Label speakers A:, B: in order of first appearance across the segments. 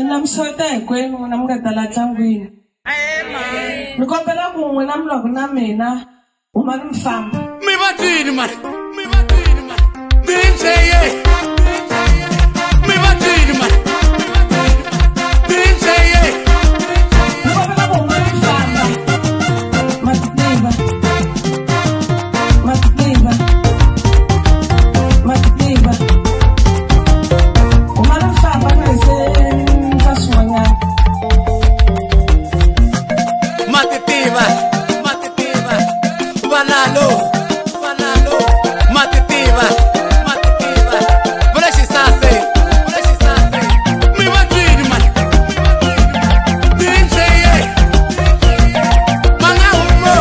A: namsota hinkwenu namngatala tlangwini ni kombela kun'we na muloko na mina uma ni mfamba
B: mi vatini mani DJ mi vatini mani DJ
A: ni kombela kun'we ni mfamba matitiva uma ni mfamba ngase ntaswanyana
B: Matitiva, Vanalo, Matitiva, Vreshistase, mi vatini mani DJ Manga humo,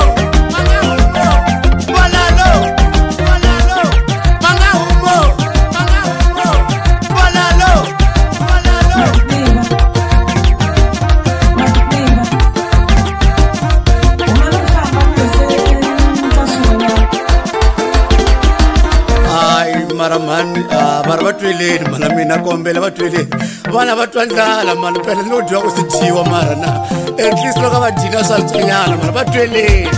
B: Vanalo, Manga humo, Vanalo. Maramani mara vatweleni mana mina kombela vatweleni vana vatwa ndlala mana phela no dya ku sithiwa mara na at least loko va dyina swa tsonyana mana vatweleni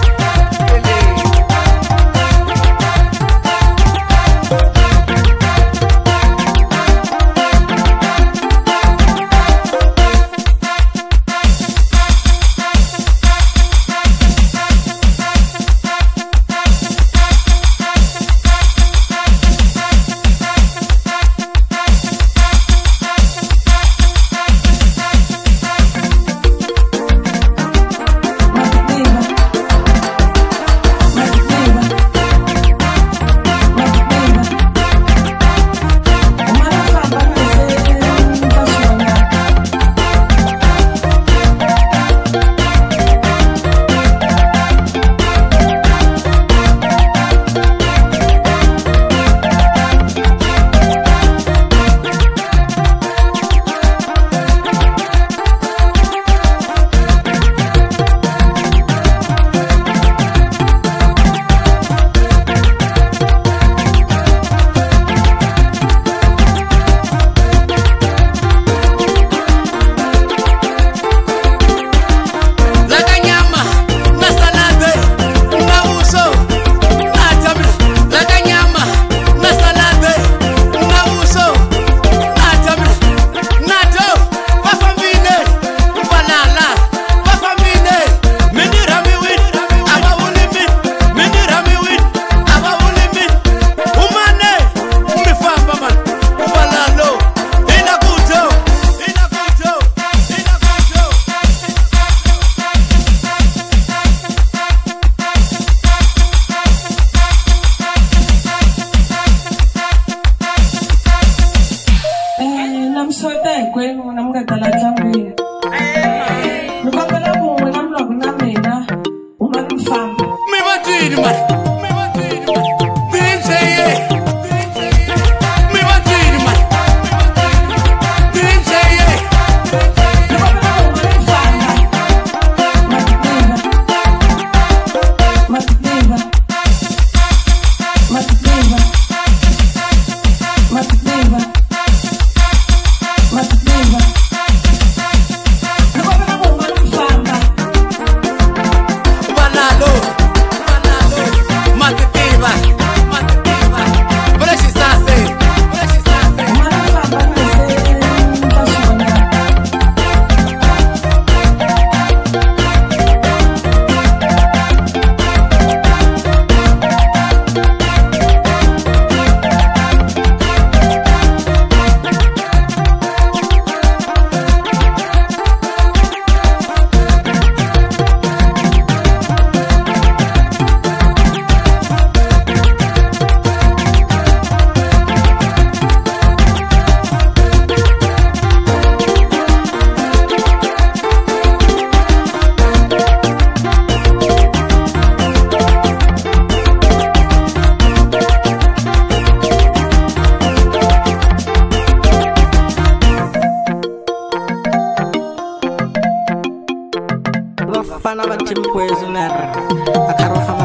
A: namsota hinkwenu namngatala tlangwini ni kombela kun'we na muloko na mina uma ni mfamba
B: mi vatini mani DJ mi vatini mani DJ
A: ni kombela kun'we ni mfamba matitiva
C: Fana ba timpo ezo nera akarofa